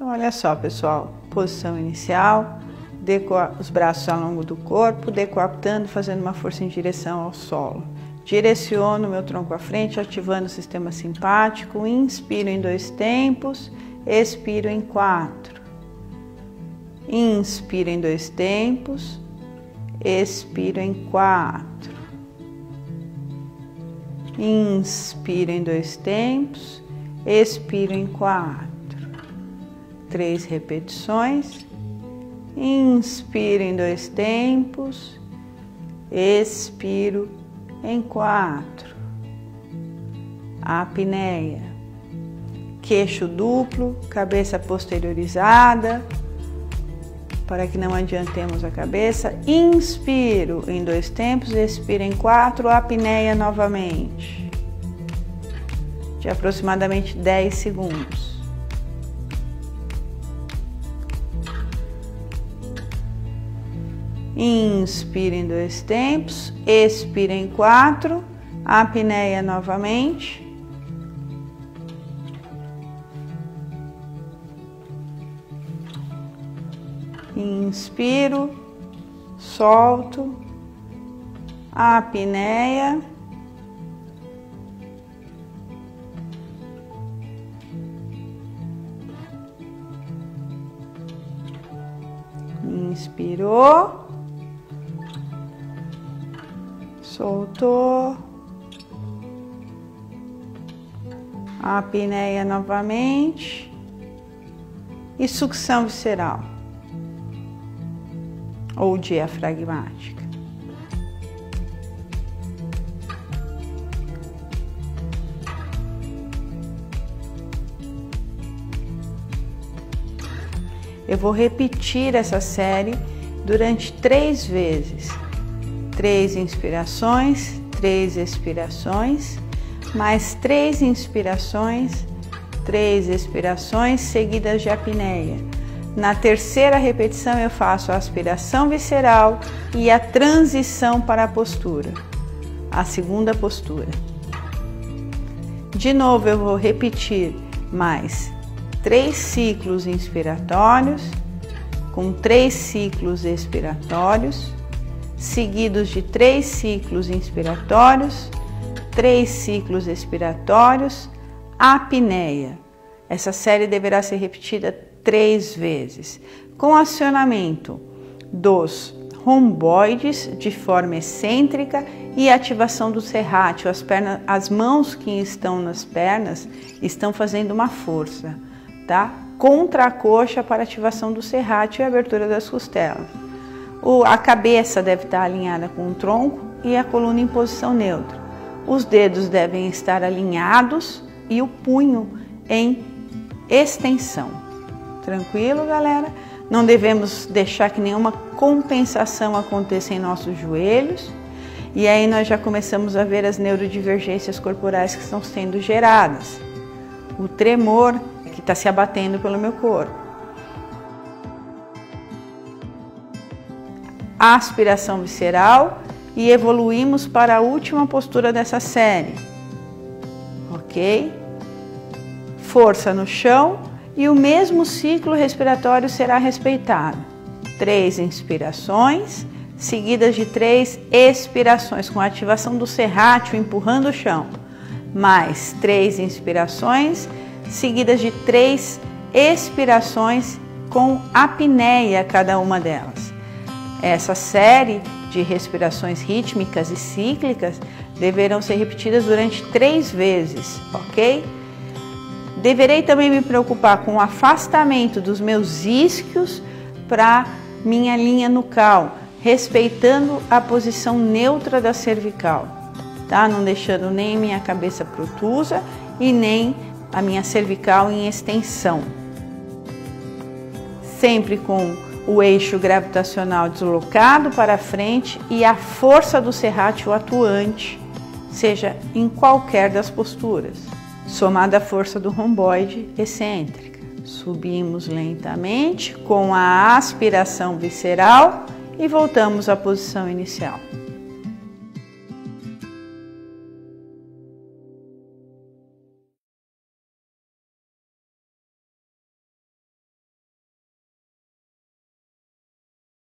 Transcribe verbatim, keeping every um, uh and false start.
Então, olha só, pessoal, posição inicial, os braços ao longo do corpo, decoaptando, fazendo uma força em direção ao solo. Direciono o meu tronco à frente, ativando o sistema simpático, inspiro em dois tempos, expiro em quatro. Inspiro em dois tempos, expiro em quatro. Inspiro em dois tempos, expiro em quatro. Três repetições. Inspiro em dois tempos, expiro em quatro. Apneia. Queixo duplo, cabeça posteriorizada, para que não adiantemos a cabeça. Inspiro em dois tempos, expiro em quatro, apneia novamente, de aproximadamente dez segundos. Inspira em dois tempos, expira em quatro, apneia novamente. Inspiro, solto, apneia. Inspirou. Soltou, apneia novamente e sucção visceral ou diafragmática. Eu vou repetir essa série durante três vezes. Três inspirações, três expirações, mais três inspirações, três expirações seguidas de apneia. Na terceira repetição eu faço a aspiração visceral e a transição para a postura, a segunda postura. De novo eu vou repetir mais três ciclos inspiratórios, com três ciclos expiratórios, seguidos de três ciclos inspiratórios, três ciclos expiratórios, apneia. Essa série deverá ser repetida três vezes, com acionamento dos romboides de forma excêntrica e ativação do serrátil. As pernas, as mãos que estão nas pernas estão fazendo uma força, tá? Contra a coxa para ativação do serrátil e abertura das costelas. O, a cabeça deve estar alinhada com o tronco e a coluna em posição neutra. Os dedos devem estar alinhados e o punho em extensão. Tranquilo, galera? Não devemos deixar que nenhuma compensação aconteça em nossos joelhos. E aí nós já começamos a ver as neurodivergências corporais que estão sendo geradas. O tremor que está se abatendo pelo meu corpo. Aspiração visceral e evoluímos para a última postura dessa série, ok? Força no chão e o mesmo ciclo respiratório será respeitado. Três inspirações, seguidas de três expirações, com ativação do serrátil empurrando o chão. Mais três inspirações, seguidas de três expirações, com apneia cada uma delas. Essa série de respirações rítmicas e cíclicas deverão ser repetidas durante três vezes, ok? Deverei também me preocupar com o afastamento dos meus isquios para minha linha nucal, respeitando a posição neutra da cervical, tá? Não deixando nem minha cabeça protusa e nem a minha cervical em extensão. Sempre com o eixo gravitacional deslocado para frente e a força do serrátil atuante, seja em qualquer das posturas, somada à força do romboide excêntrica. Subimos lentamente com a aspiração visceral e voltamos à posição inicial.